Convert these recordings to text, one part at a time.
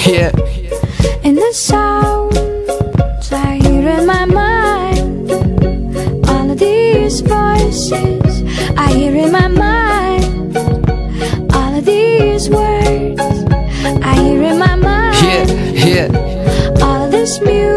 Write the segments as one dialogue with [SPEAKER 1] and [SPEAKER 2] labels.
[SPEAKER 1] Yeah.
[SPEAKER 2] In the sounds I hear in my mind, all of these voices I hear in my mind, all of these words I hear in my mind.
[SPEAKER 1] Yeah.
[SPEAKER 2] All of this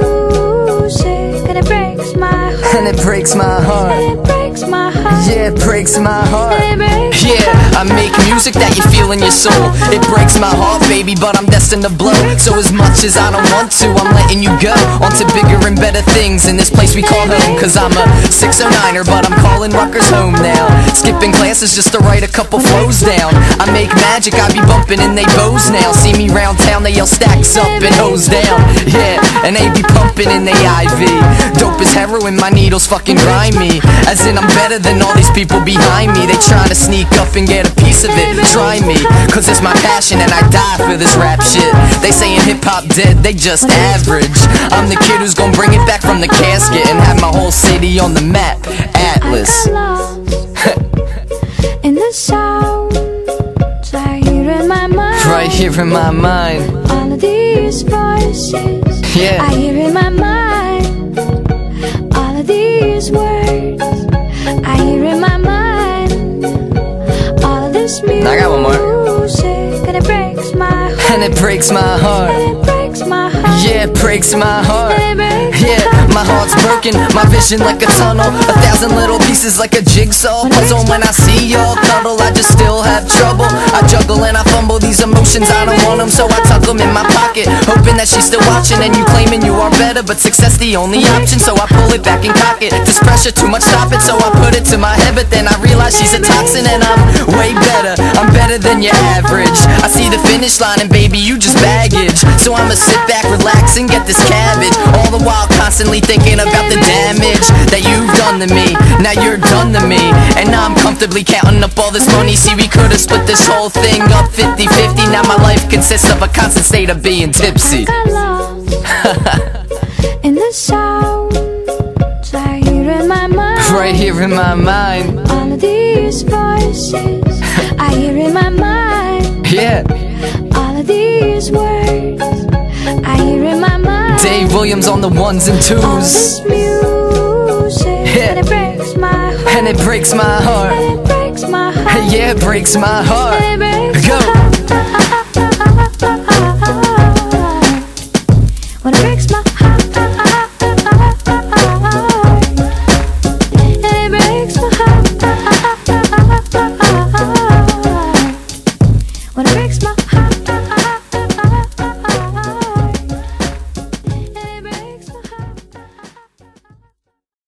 [SPEAKER 2] music, and it breaks my heart.
[SPEAKER 1] And it breaks my heart.
[SPEAKER 2] And it breaks my heart.
[SPEAKER 1] Yeah, it breaks my heart.
[SPEAKER 2] And it breaks my
[SPEAKER 1] Yeah, I make music that you feel in your soul. It breaks my heart, baby, but I'm destined to blow. So as much as I don't want to, I'm letting you go on to bigger and better things in this place we call home. Cause I'm a 609er, but I'm calling Rutgers home now. Skipping classes just to write a couple flows down. I make magic, I be bumping in they bows now. See me round town, they yell stacks up and hose down. Yeah, and they be pumping in they IV. Dope as heroin, my needles fucking grind me. As in I'm better than all these people behind me. They trying to sneak up and get a piece of it. Try me, cause it's my passion and I die for this rap shit. They saying hip-hop dead, they just average. I'm the kid who's gonna bring it back from the casket and have my whole city on the map, Atlas.
[SPEAKER 2] I got lost in the sounds I hear in my mind.
[SPEAKER 1] Right here in my mind.
[SPEAKER 2] All of these voices
[SPEAKER 1] Yeah.
[SPEAKER 2] I hear in my mind, all of these words I hear in my mind, all of this music,
[SPEAKER 1] I got one more.
[SPEAKER 2] and it breaks my heart.
[SPEAKER 1] And it breaks my heart.
[SPEAKER 2] And it breaks my heart.
[SPEAKER 1] Yeah, it breaks my heart.
[SPEAKER 2] And it breaks
[SPEAKER 1] Yeah, my heart's broken, my vision like a tunnel, 1,000 little pieces like a jigsaw puzzle. When I see y'all cuddle, I just still have trouble. I juggle and I fumble these emotions, I don't want them, so I tuck them in my pocket, hoping that she's still watching. And you claiming you are better, but success the only option, so I pull it back and cock it. This pressure too much, stop it, so I put it to my head. But then I realize she's a toxin and I'm way better. I'm better than your average. I see the finish line and baby, you just baggage. So I'ma sit back, relax and get this cabbage, all the while constantly thinking about the damage that you've done to me. Now you're done to me, and now I'm comfortably counting up all this money. See, we could've split this whole thing up 50-50. Now my life consists of a constant state of being tipsy.
[SPEAKER 2] I got lost in the sounds I hear in my mind.
[SPEAKER 1] Right here in my mind.
[SPEAKER 2] All of these voices I hear in my mind.
[SPEAKER 1] Yeah.
[SPEAKER 2] All of these words I hear in my mind.
[SPEAKER 1] Dave Williams on the ones and
[SPEAKER 2] All this
[SPEAKER 1] twos.
[SPEAKER 2] music,
[SPEAKER 1] Yeah.
[SPEAKER 2] and it breaks my heart.
[SPEAKER 1] And it breaks my heart.
[SPEAKER 2] And it breaks my heart.
[SPEAKER 1] Yeah, it breaks my heart.
[SPEAKER 2] And it breaks
[SPEAKER 1] Go.
[SPEAKER 2] my heart. When it breaks my heart. And it breaks my heart. When it breaks my